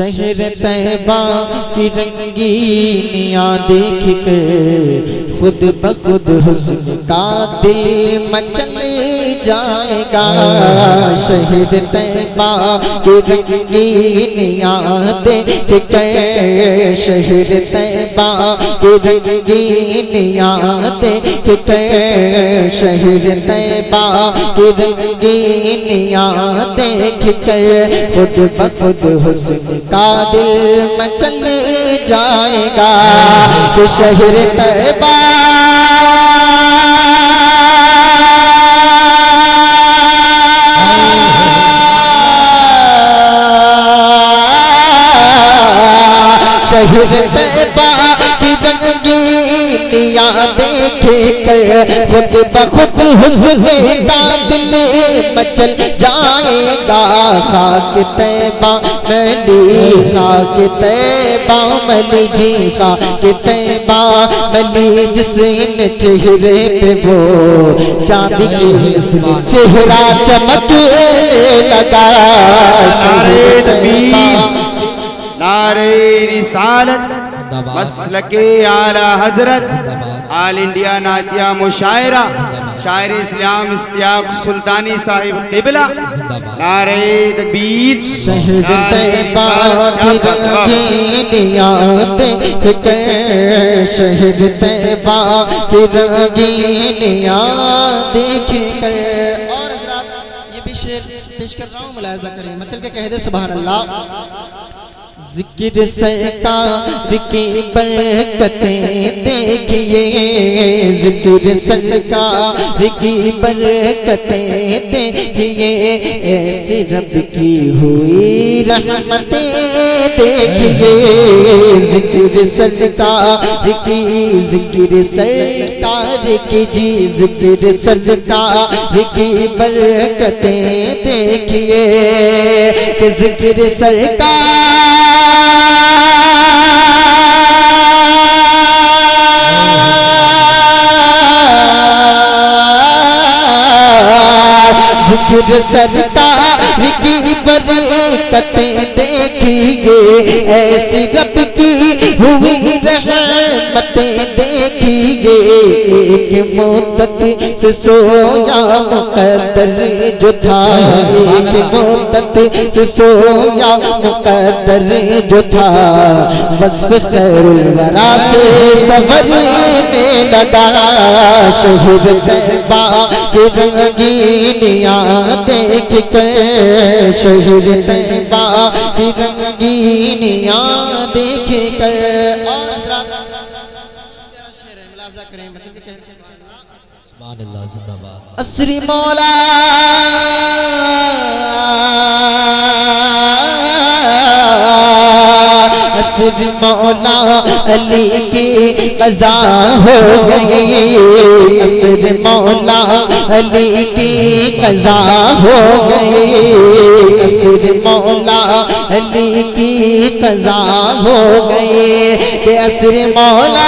शहर तैबा की रंगीनियाँ देख कर खुद ब खुद हुस्न का दिल मचल जाएगा। शहर तैबा की रंगीनियाँ देख कर, शहर तैबा की रंगीनियाँ देख कर, शहर तैबा की रंगीनियाँ देख कर खुद ब खुद हुस्न का दिल मचल जाएगा। कि शहर तैबा शहर तैबा की रंगीनियाँ देख कर खुद ब खुद हुस्न का दिल मचल जाएगा। खाक तैबा मली, खाक तैबा मली जी, खाक तैबा मली जिसने चेहरे पे वो चांदी की नस्ल चेहरा चमकने लगा। शहर तैबा नारे रिसालत मसलके आला हजरत आल इंडिया नातिया मुशायरा शायर इस्लाम इस्तियाक सुल्तानी साहिब क़िबला नारे तकबीर। शहर तैबा की रंगीनियाँ देख कर, शहर तैबा की रंगीनियाँ देख कर। और हज़रात ये भी शेर पेश कर रहा हूँ, मुलाहिज़ा करें, मचल के कह दे सुभान अल्लाह। जिक्र सरकार की बरकतें देखिए, जिक्र सरकार की बरकतें देखिए, ऐसे रब की हुई रहमतें देखिए। जिक्र सरकार की, जिक्र सरकार की जी, जिक्र सरकार की बरकतें देखिए। जिक्र सरकार जिक्र सरकार की बरकतें देखिए, ऐसी रब की हुई रहमतें देखिए। एक मुद्दत से सोया मुकद्दर जो था, एक मुद्दत से सोया मुकद्दर जो था, वस्फ खैरुल वरा से संवरने लगा। शहर तैबा की रंगीनियाँ देख कर, शहर तैबा की रंगीनियाँ देख कर। और हज़रात प्यारा शेर है, मुलाहिज़ा करें, मचल के कहते हैं सुभान अल्लाह जिंदाबाद। असरी मौला असर मौला अली की क़ज़ा हो गई, असर मौला अली की क़ज़ा हो गई, असर मौला अली की क़ज़ा हो गई। कि असर मौला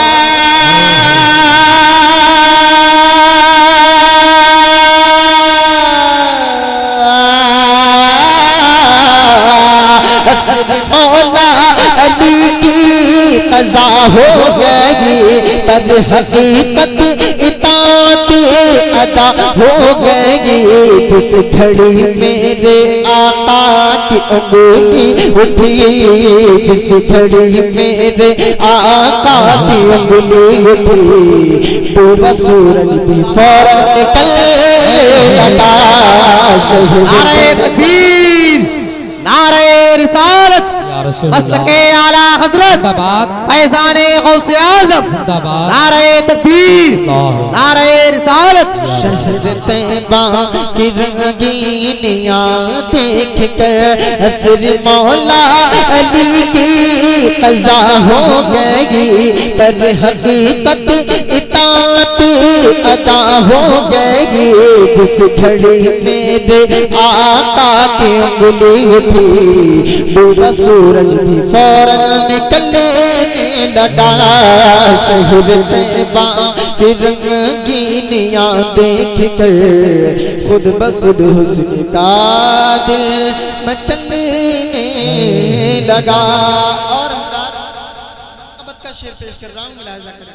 असर मौला अली की क़ज़ा हो गई, पर हकीकत इताअत अदा हो गई। जिस घड़ी मेरे आका की उंगली उठी, जिस घड़ी मेरे आका की उंगली उठी, डूबा सूरज भी फौरन निकल लगा। शहर तकबीर, नारे रिसालत मसलके आला हजरत फैज़ाने गौसे आज़म नारे तकबीर, नारे रिसालत। शहर तैबा की रंगीनियाँ देख कर असर मौला अली की क़ज़ा हो गई, पर हकीकत इताअत अदा हो गई। जिस घड़ी मेरे आका की उंगली उठी, डूबा सूरज भी फौरन निकलने लगा। शहर तैबा की रंगीनियाँ देख कर खुद ब खुद हुस्न का दिल मचलने लगा। और मोहब्बत का शेर पेश कर रहा हूँ, मुलाहिजा करें।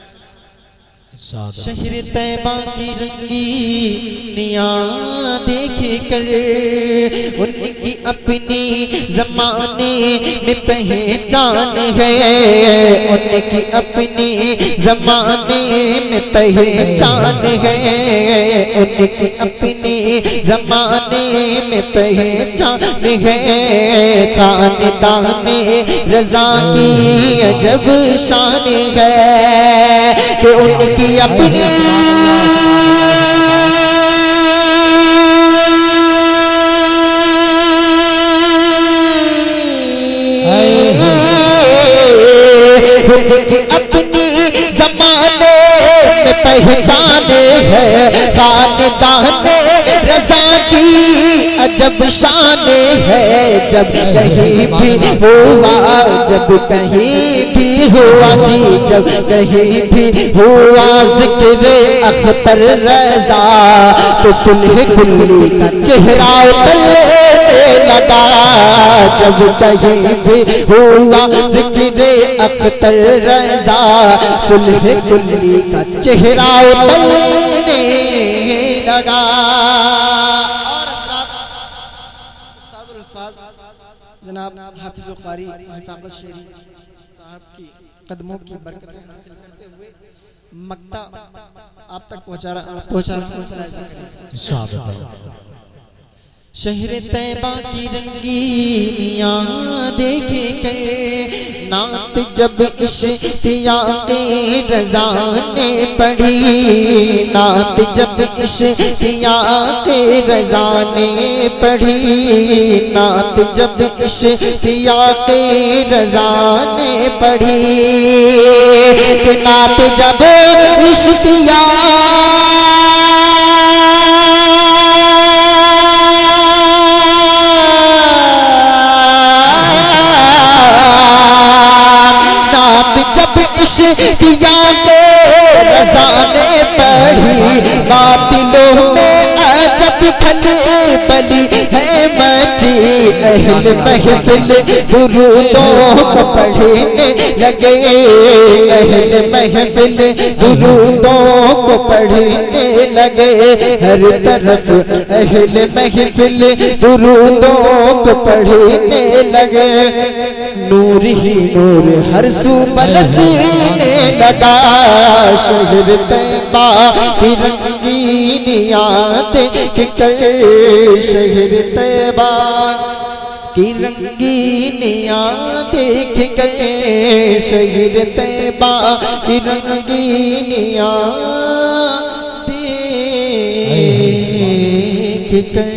शहर तैबा की रंगीनियाँ देखे कर उनकी अपनी ज़माने में पहचान है, उनकी अपनी ज़माने में पहचान है, उनकी अपनी ज़माने में पहचान है। खानदाने रज़ा की अजब शान है कि उनकी अपनी उनकी अपनी ज़माने में पहचान है। खानदाने रज़ा की अजब शान है। जब कहीं भी हुआ, जब कहीं भी हुआ जी, जब कहीं भी हुआ ज़िक्र अख्तर रज़ा तो सुलह कुल्ली का चेहरा उतरने लगा। जब कहीं भी हुआ ज़िक्र अख्तर रज़ा सुलह कुल्ली का चेहरा उतरने लगा। और हज़रात उस्तादुल अल्फाज़ जनाब हाफिज़ क़ारी रिफ़ाक़त शेरी साहब की कदमों की बरकतें हासिल करते हुए मक्ता आप तक पहुँचा रहा हूँ। शहर तैबा की रंगीनियाँ देखे कर नात जब इश्तियाक़े रज़ा ने पढ़ी, नात जब इश्तियाक़े रज़ा ने पढ़ी, नात जब इश्तियाक़े रज़ा ने पढ़ी, कि नात जब इश्तियाक़े रज़ा ने पढ़ी, बातिलों में अजब खलबली है मची। अहल महफिल दुरूदों को पढ़ने लगे, अहल महफिल दुरूदों को पढ़ने लगे। हर तरफ अहल महफिल दुरूदों को पढ़ने लगे। नूर ही नूर हर सू बरसने लगा। शहर तैबा की रंगीनियाँ देख कर, शहर तैबा की रंगीनियाँ देख कर, शहर तैबा की रंगीनियाँ देख कर।